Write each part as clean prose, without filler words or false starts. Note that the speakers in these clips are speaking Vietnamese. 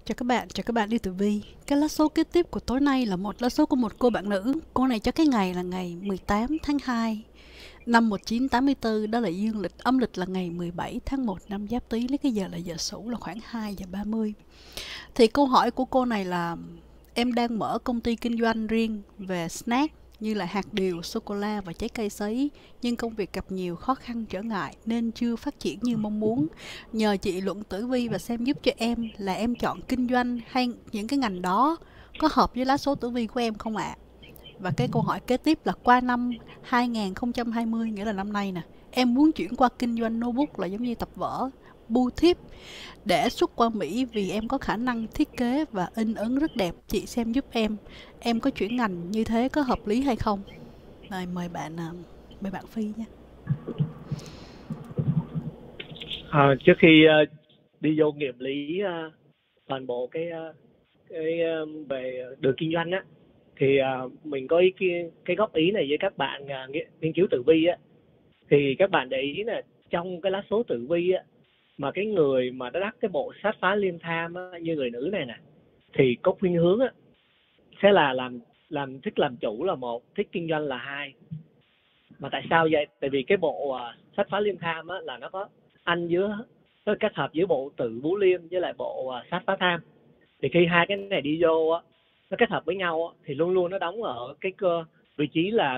Chào các bạn đi tử vi. Cái lá số kế tiếp của tối nay là một lá số của một cô bạn nữ. Cô này cho cái ngày là ngày 18 tháng 2 năm 1984, đó là dương lịch, âm lịch là ngày 17 tháng 1 năm Giáp Tý, lấy cái giờ là giờ Sửu là khoảng 2 giờ 30. Thì câu hỏi của cô này là: em đang mở công ty kinh doanh riêng về snack như là hạt điều, sô cô la và trái cây sấy, nhưng công việc gặp nhiều khó khăn trở ngại nên chưa phát triển như mong muốn. Nhờ chị luận tử vi và xem giúp cho em là em chọn kinh doanh hay những cái ngành đó có hợp với lá số tử vi của em không ạ? Và cái câu hỏi kế tiếp là qua năm 2020, nghĩa là năm nay nè, em muốn chuyển qua kinh doanh notebook là giống như tập vở, bưu thiếp để xuất qua Mỹ vì em có khả năng thiết kế và in ấn rất đẹp. Chị xem giúp em có chuyển ngành như thế có hợp lý hay không? Rồi mời bạn Phi nha. Trước khi đi vô nghiệm lý toàn bộ về đường kinh doanh á, thì mình có cái góp ý này với các bạn nghiên cứu tử vi á. Thì các bạn để ý là trong cái lá số tử vi á, mà cái người mà đã đắc cái bộ sát phá liêm tham á, như người nữ này nè, thì có khuynh hướng á, sẽ là làm thích làm chủ là một, thích kinh doanh là hai. Mà tại sao vậy? Tại vì cái bộ sát phá liêm tham á, là nó có ăn nó kết hợp giữa bộ tử bú liêm với lại bộ sát phá tham. Thì khi hai cái này đi vô á, nó kết hợp với nhau á, thì luôn luôn nó đóng ở cái vị trí là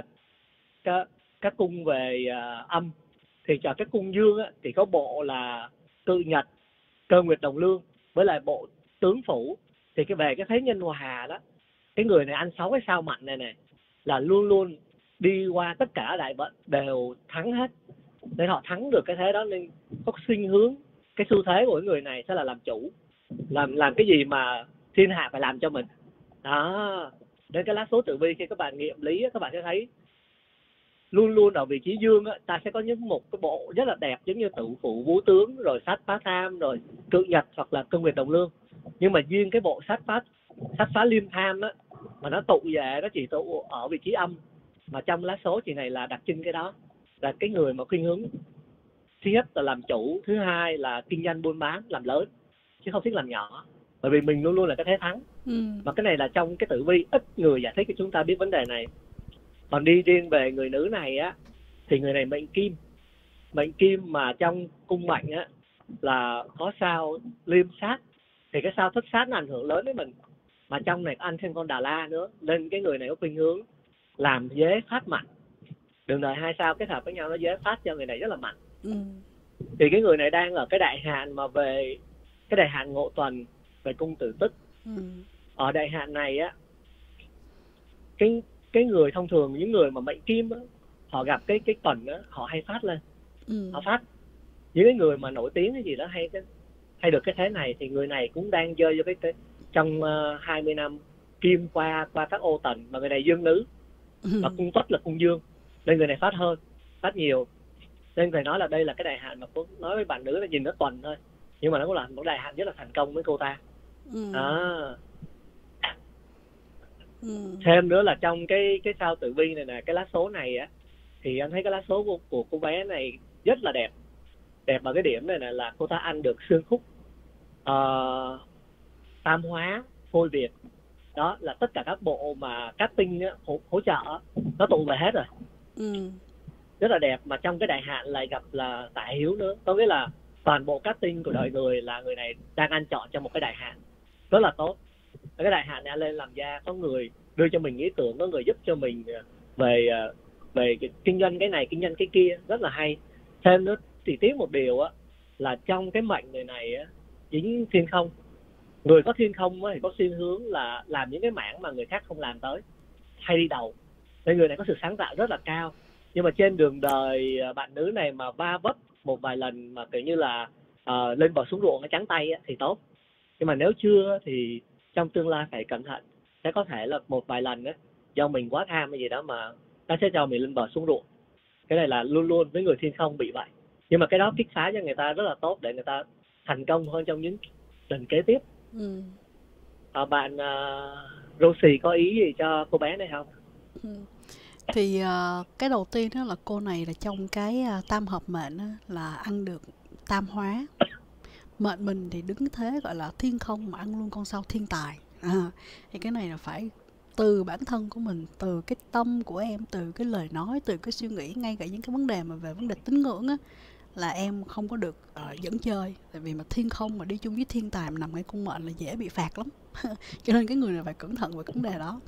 các cung về âm. Thì cho cái cung dương á, thì có bộ là cự nhật, cơ nguyệt đồng lương với lại bộ tướng phủ. Thì về cái thế nhân hòa đó, cái người này ăn 6 cái sao mạnh này này là luôn luôn đi qua tất cả đại vận đều thắng hết, để họ thắng được cái thế đó. Nên có khuynh hướng, cái xu thế của người này sẽ là làm chủ, làm cái gì mà thiên hạ phải làm cho mình đó. Đến cái lá số tử vi, khi các bạn nghiệm lý các bạn sẽ thấy luôn luôn ở vị trí dương á, ta sẽ có những một cái bộ rất là đẹp, giống như tử phụ vũ tướng, rồi sát phá tham, rồi cự nhật hoặc là cương nguyệt đồng lương. Nhưng mà riêng cái bộ sát phá liêm tham á, mà nó tụ về, nó chỉ tụ ở vị trí âm. Mà trong lá số chị này là đặc trưng cái đó, là cái người mà khuynh hướng thứ nhất là làm chủ, thứ hai là kinh doanh buôn bán làm lớn chứ không thích làm nhỏ, bởi vì mình luôn luôn là cái thế thắng. Mà cái này là trong cái tử vi ít người giải thích cho chúng ta biết vấn đề này. Còn đi riêng về người nữ này á, thì người này mệnh kim mà trong cung mệnh á là có sao liêm sát. Thì cái sao thất sát nó ảnh hưởng lớn đến mình, mà trong này ăn thêm con Đà La nữa, nên cái người này có khuynh hướng làm dế phát mạnh. Đường đời hai sao kết hợp với nhau nó dế phát cho người này rất là mạnh. Thì cái người này đang ở cái đại hạn, mà về cái đại hạn ngộ tuần về cung tử tức. Ở đại hạn này á, cái người thông thường, những người mà mệnh kim á, họ gặp cái tuần á, họ hay phát lên. Họ phát. Những cái người mà nổi tiếng cái gì đó hay được cái thế này, thì người này cũng đang rơi vô cái trong 20 năm kim qua các ô tần. Mà người này dương nữ, và cung tuất là cung dương, nên người này phát nhiều. Nên phải nói là đây là cái đại hạn mà tôi nói với bạn nữ là nhìn nó tuần thôi, nhưng mà nó cũng là một đại hạn rất là thành công với cô ta. Thêm nữa là trong cái sao tử vi này nè, cái lá số này á, thì anh thấy cái lá số của cô bé này rất là đẹp. Đẹp ở cái điểm này là cô ta ăn được xương khúc tam hóa phôi việt. Đó là tất cả các bộ mà casting hỗ trợ nó tụ về hết rồi. Rất là đẹp. Mà trong cái đại hạn lại gặp là tả hiếu nữa, có nghĩa là toàn bộ casting của đời người là người này đang ăn chọn trong một cái đại hạn rất là tốt. Cái đại hạn này lên làm gia, có người đưa cho mình ý tưởng, có người giúp cho mình về kinh doanh cái này, kinh doanh cái kia, rất là hay. Thêm nữa thì tiếc một điều á, là trong cái mệnh người này á, chính thiên không, người có thiên không á, thì có xuyên hướng là làm những cái mảng mà người khác không làm tới, hay đi đầu. Nên người này có sự sáng tạo rất là cao. Nhưng mà trên đường đời bạn nữ này mà va vấp một vài lần mà kiểu như là lên bờ xuống ruộng nó trắng tay á, thì tốt. Nhưng mà nếu chưa thì trong tương lai phải cẩn thận. Sẽ có thể là một vài lần á, do mình quá tham hay gì đó mà nó sẽ cho mình lên bờ xuống ruộng. Cái này là luôn luôn với người thiên không bị vậy. Nhưng mà cái đó kích phá cho người ta rất là tốt, để người ta thành công hơn trong những lần kế tiếp. Bạn Rosie có ý gì cho cô bé này không? Thì cái đầu tiên đó là cô này là trong cái tam hợp mệnh là ăn được tam hóa. Mệnh mình thì đứng thế gọi là thiên không mà ăn luôn con sao thiên tài. Thì cái này là phải từ bản thân của mình, từ cái tâm của em, từ cái lời nói, từ cái suy nghĩ, ngay cả những cái vấn đề mà về vấn đề tín ngưỡng á, là em không có được dẫn chơi. Tại vì mà thiên không mà đi chung với thiên tài mà nằm ngay cung mệnh là dễ bị phạt lắm. Cho nên cái người này phải cẩn thận về vấn đề đó.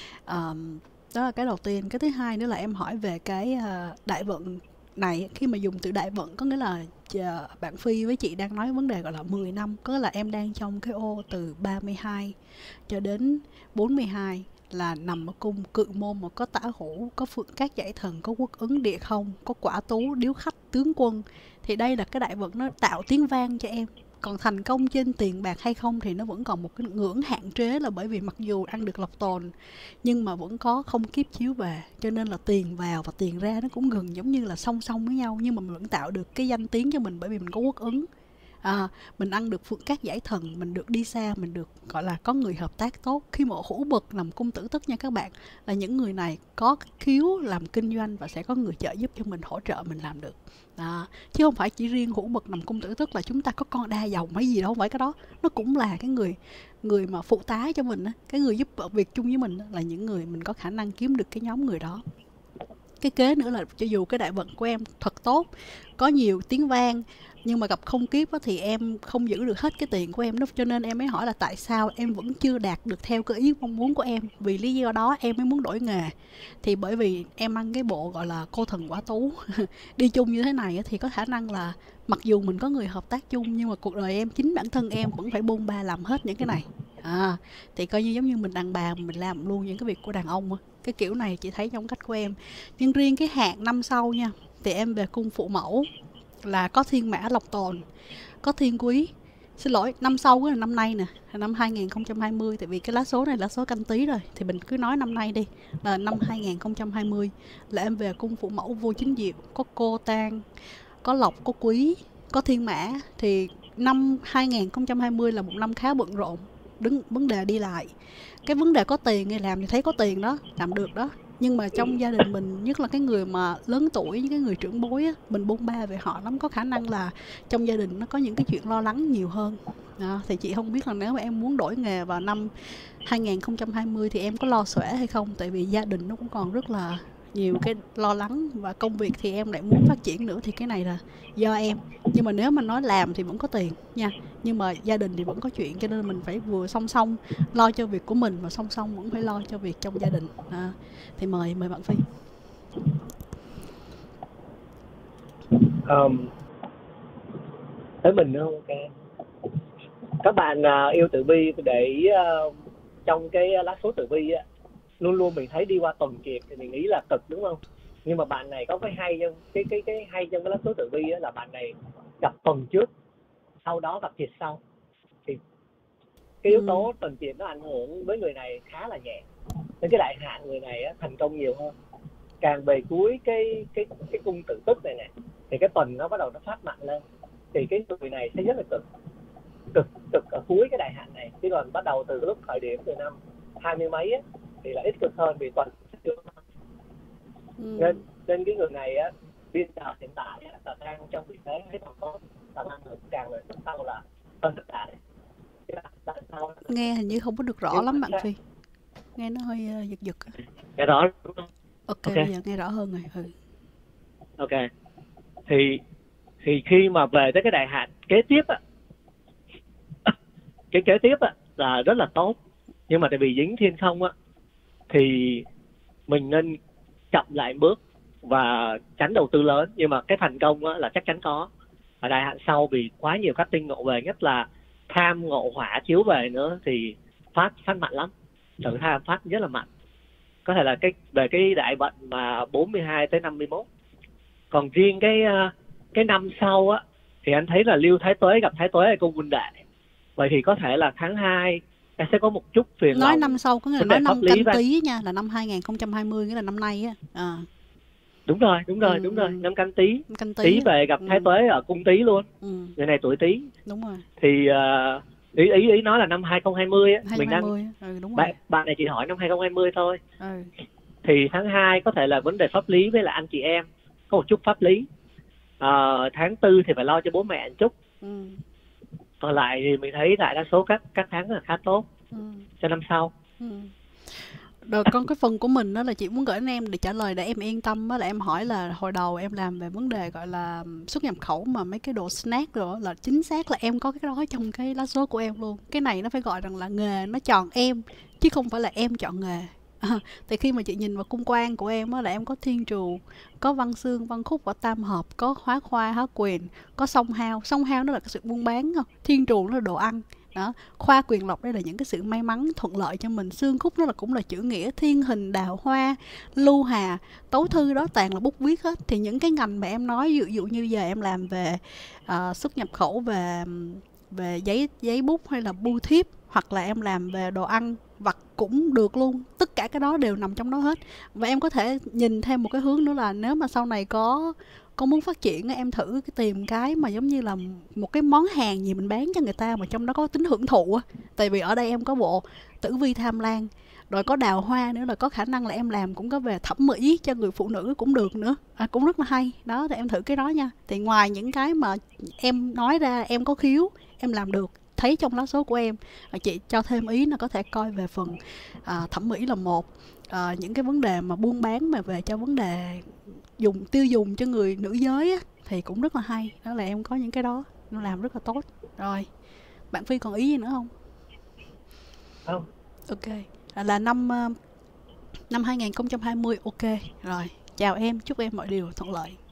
Đó là cái đầu tiên. Cái thứ hai nữa là em hỏi về cái đại vận này. Khi mà dùng từ đại vận có nghĩa là bạn Phi với chị đang nói vấn đề gọi là 10 năm, có nghĩa là em đang trong cái ô từ 32 cho đến 42, là nằm ở cung Cự Môn, mà có Tả Hữu, có Phượng Cát Giải Thần, có Quốc Ứng Địa Không, có Quả Tú, Điếu Khách, Tướng Quân. Thì đây là cái đại vận nó tạo tiếng vang cho em. Còn thành công trên tiền bạc hay không thì nó vẫn còn một cái ngưỡng hạn chế, là bởi vì mặc dù ăn được lộc tồn nhưng mà vẫn có không kiếp chiếu về, cho nên là tiền vào và tiền ra nó cũng gần giống như là song song với nhau, nhưng mà mình vẫn tạo được cái danh tiếng cho mình bởi vì mình có quốc ứng. Mình ăn được Phượng Cát Giải Thần, mình được đi xa, mình được gọi là có người hợp tác tốt. Khi mà hữu bậc nằm cung Tử Tức nha các bạn, là những người này có khiếu làm kinh doanh và sẽ có người trợ giúp cho mình, hỗ trợ mình làm được. Chứ không phải chỉ riêng hữu bậc nằm cung Tử Tức là chúng ta có con đa dòng hay gì đâu, không phải. Cái đó nó cũng là cái người mà phụ tá cho mình á, cái người giúp việc chung với mình á, là những người mình có khả năng kiếm được cái nhóm người đó. Cái kế nữa là cho dù cái đại vận của em thật tốt, có nhiều tiếng vang, nhưng mà gặp không kiếp á, thì em không giữ được hết cái tiền của em đó. Cho nên em mới hỏi là tại sao em vẫn chưa đạt được theo cái ý mong muốn của em. Vì lý do đó em mới muốn đổi nghề. Thì bởi vì em ăn cái bộ gọi là cô thần quả tú đi chung như thế này á, thì có khả năng là mặc dù mình có người hợp tác chung, nhưng mà cuộc đời em, chính bản thân em vẫn phải bôn ba làm hết những cái này. Thì coi như giống như mình đàn bà mình làm luôn những cái việc của đàn ông á. Cái kiểu này chị thấy trong cách của em. Nhưng riêng cái hạn năm sau nha, thì em về cung Phụ Mẫu là có Thiên Mã Lộc Tồn, có Thiên Quý. Xin lỗi, năm sau là năm nay nè, là năm 2020. Tại vì cái lá số này là số Canh Tý rồi, thì mình cứ nói năm nay đi, là năm 2020 là em về cung Phụ Mẫu vô chính diệu, có Cô Tang, có Lộc, có Quý, có Thiên Mã. Thì năm 2020 là một năm khá bận rộn, đứng vấn đề đi lại. Cái vấn đề có tiền thì làm thì thấy có tiền đó, làm được đó. Nhưng mà trong gia đình mình, nhất là cái người mà lớn tuổi, những cái người trưởng bối á, mình bôn ba về họ lắm, có khả năng là trong gia đình nó có những cái chuyện lo lắng nhiều hơn. Thì chị không biết là nếu mà em muốn đổi nghề vào năm 2020 thì em có lo xuể hay không. Tại vì gia đình nó cũng còn rất là nhiều cái lo lắng, và công việc thì em lại muốn phát triển nữa, thì cái này là do em. Nhưng mà nếu mà nói làm thì vẫn có tiền nha, nhưng mà gia đình thì vẫn có chuyện, cho nên mình phải vừa song song lo cho việc của mình và song song vẫn phải lo cho việc trong gia đình. Thì mời bạn Phi. Tới mình nữa không? Ok. Các bạn yêu tử vi để ý trong cái lá số tử vi á, luôn luôn mình thấy đi qua tuần kiệt thì mình nghĩ là cực, đúng không? Nhưng mà bạn này có cái hay trong cái hay trong cái lá số tử vi á, là bạn này gặp tuần trước, sau đó gặp kiệt sau. Thì cái yếu tố tuần kiệt nó ảnh hưởng với người này khá là nhẹ, nên cái đại hạn người này á, thành công nhiều hơn. Càng về cuối cái cung Tử Tức này nè, thì cái tuần nó bắt đầu nó phát mạnh lên, thì cái người này sẽ rất là cực ở cuối cái đại hạn này. Chứ còn bắt đầu từ lúc khởi điểm từ năm 20 mấy á, thì là ít cực hơn vì tuần nên cái người này á, bây giờ hiện tại á, là đang trong vị thế thấy còn có làm ăn được, càng về sau là hơn tất cả đấy. Nghe hình như không có được rõ lắm bạn Phi, nghe nó hơi giật giật. Nghe rõ. Ok, bây giờ nghe rõ hơn rồi. Ok. Thì khi mà về tới cái đại hạn kế tiếp á, cái kế tiếp á là rất là tốt. Nhưng mà tại vì dính thiên không á, thì mình nên chậm lại bước và tránh đầu tư lớn. Nhưng mà cái thành công á là chắc chắn có. Ở đại hạn sau vì quá nhiều các tinh ngộ về, nhất là tham ngộ hỏa chiếu về nữa, thì phát mạnh lắm. Thử tham phát rất là mạnh. Có thể là về cái đại vận mà 42 tới 51. Còn riêng cái năm sau á, thì anh thấy là Lưu Thái Tuế gặp Thái Tuế ở cung Huynh Đệ. Vậy thì có thể là tháng 2 em sẽ có một chút phiền lòng. Nói năm sau có nghĩa là nói năm Canh Tý nha, là năm 2020, nghĩa là năm nay á. Đúng rồi. Năm Canh Tý. Tý về gặp Thái Tuế ở cung Tý luôn. Người này tuổi Tý. Đúng rồi. Thì ý nói là năm 2020 á, 2020. Mình đang đúng rồi. Bạn này chỉ hỏi năm 2020 thôi. Thì tháng 2 có thể là vấn đề pháp lý với là anh chị em, có một chút pháp lý. Tháng 4 thì phải lo cho bố mẹ một chút. còn lại thì mình thấy đại đa số các tháng là khá tốt Ừ. cho năm sau. Ừ. Rồi còn cái phần của mình đó là chị muốn gửi đến em để trả lời để em yên tâm á, là em hỏi là hồi đầu em làm về vấn đề gọi là xuất nhập khẩu mà mấy cái đồ snack rồi á, là chính xác là em có cái đó trong cái lá số của em luôn. Cái này nó phải gọi rằng là nghề nó chọn em chứ không phải là em chọn nghề. Thì khi mà chị nhìn vào cung quan của em á, là em có thiên trù, có văn xương, văn khúc và tam hợp, có hóa khoa, hóa quyền, có song hao. Song hao nó là cái sự buôn bán, không? Thiên trù nó là đồ ăn. Đó, khoa quyền lộc đây là những cái sự may mắn thuận lợi cho mình. Xương khúc nó là cũng là chữ nghĩa, thiên hình, đào hoa, lưu hà, tấu thư đó toàn là bút viết hết. Thì những cái ngành mà em nói, ví dụ như giờ em làm về xuất nhập khẩu, về về giấy bút hay là bưu thiếp, hoặc là em làm về đồ ăn vặt cũng được luôn, tất cả cái đó đều nằm trong đó hết. Và em có thể nhìn thêm một cái hướng nữa là nếu mà sau này có muốn phát triển em thử cái tìm cái mà giống như là một cái món hàng gì mình bán cho người ta mà trong đó có tính hưởng thụ á. Tại vì ở đây em có bộ tử vi tham lan, rồi có đào hoa nữa, là có khả năng là em làm cũng có về thẩm mỹ cho người phụ nữ cũng được nữa, cũng rất là hay đó. Thì em thử cái đó nha. Thì ngoài những cái mà em nói ra em có khiếu, em làm được, thấy trong lá số của em, chị cho thêm ý là có thể coi về phần thẩm mỹ là một, những cái vấn đề mà buôn bán mà về cho vấn đề tiêu dùng cho người nữ giới á, thì cũng rất là hay. Đó là em có những cái đó, nó làm rất là tốt. Rồi, bạn Phi còn ý gì nữa không? Không. Ok, là năm 2020. Ok, rồi, chào em, chúc em mọi điều thuận lợi.